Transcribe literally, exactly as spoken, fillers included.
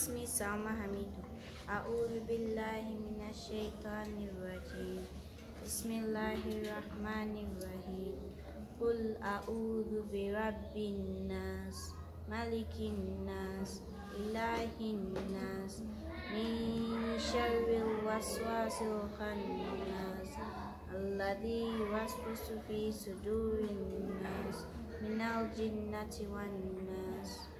اسمي سلمى حميد. أعوذ بالله من الشيطان الرجيم. بسم الله الرحمن الرحيم. قل أعوذ برب الناس ملك الناس إله الناس من شر الوسواس الخناس الذي يوسوس في صدور الناس من الجنة والناس.